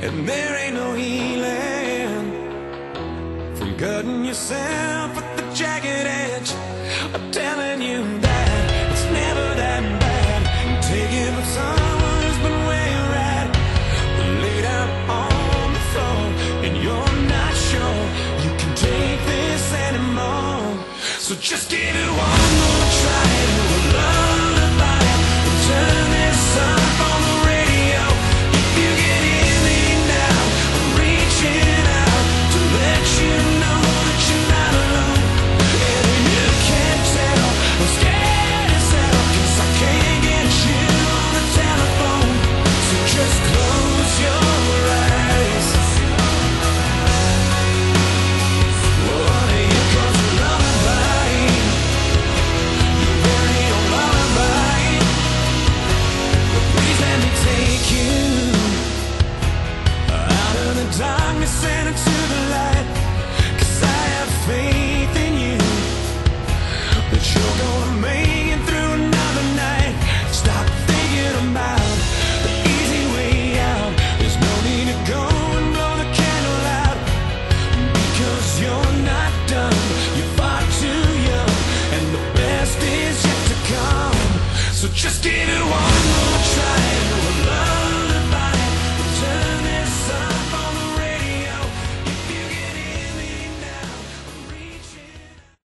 and there ain't no healing from cutting yourself at the jagged edge. I'm telling you that it's never that bad. Taking from someone who's been where you're at, laid out on the floor, and you're not sure you can take this anymore. So just give it one more try. Do a lullaby and turn this up on the radio. If you can hear me now, I'm reaching out to let you know that you're not alone. And you can't tell I'm scared as hell, 'cause I can't get you on the telephone. So just close your eyes. Oh, here comes a lullaby, your very own lullaby. But please let me take you out of the darkness and into the light, 'cause I have faith in you that you're gonna make it through another night. Stop thinking about the easy way out. There's no need to go and blow the candle out, because you're not done. You're far too young, and the best is yet to come. So just give it one more try.